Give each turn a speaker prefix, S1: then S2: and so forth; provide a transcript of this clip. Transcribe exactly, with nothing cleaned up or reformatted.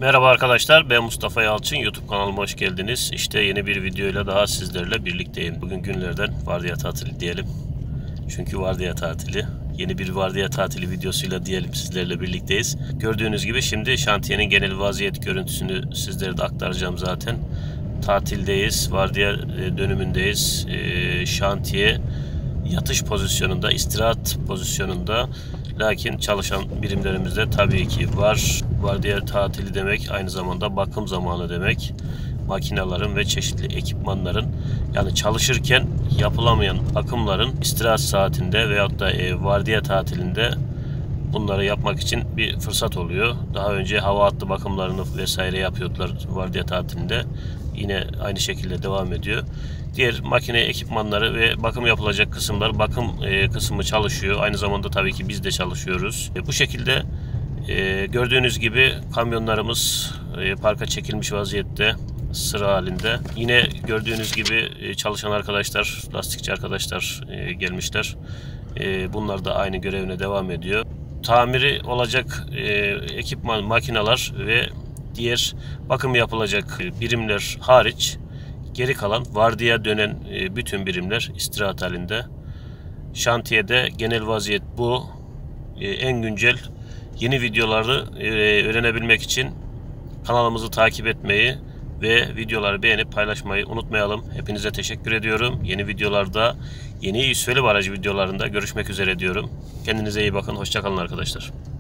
S1: Merhaba arkadaşlar, ben Mustafa Yalçın. YouTube kanalıma hoş geldiniz. İşte yeni bir videoyla daha sizlerle birlikteyim. Bugün günlerden vardiya tatili diyelim. Çünkü vardiya tatili. Yeni bir vardiya tatili videosuyla diyelim sizlerle birlikteyiz. Gördüğünüz gibi şimdi şantiyenin genel vaziyet görüntüsünü sizlere de aktaracağım zaten. Tatildeyiz, vardiya dönümündeyiz. Şantiye yatış pozisyonunda, istirahat pozisyonunda. Lakin çalışan birimlerimizde tabii ki var. Vardiya tatili demek aynı zamanda bakım zamanı demek. Makinelerin ve çeşitli ekipmanların, yani çalışırken yapılamayan bakımların istirahat saatinde veyahut da e, vardiya tatilinde bunları yapmak için bir fırsat oluyor. Daha önce hava hattı bakımlarını vesaire yapıyordular vardiya tatilinde. Yine aynı şekilde devam ediyor. Diğer makine ekipmanları ve bakım yapılacak kısımlar, bakım e, kısmı çalışıyor. Aynı zamanda tabii ki biz de çalışıyoruz. E, bu şekilde e, gördüğünüz gibi kamyonlarımız e, parka çekilmiş vaziyette, sıra halinde. Yine gördüğünüz gibi e, çalışan arkadaşlar, lastikçi arkadaşlar e, gelmişler. E, bunlar da aynı görevine devam ediyor. Tamiri olacak e, ekipman, makineler ve diğer bakım yapılacak birimler hariç geri kalan vardiya dönen e, bütün birimler istirahat halinde. Şantiyede genel vaziyet bu. E, en güncel yeni videoları e, öğrenebilmek için kanalımızı takip etmeyi ve videoları beğenip paylaşmayı unutmayalım. Hepinize teşekkür ediyorum. Yeni videolarda, yeni yüz aracı videolarında görüşmek üzere diyorum. Kendinize iyi bakın. Hoşça kalın arkadaşlar.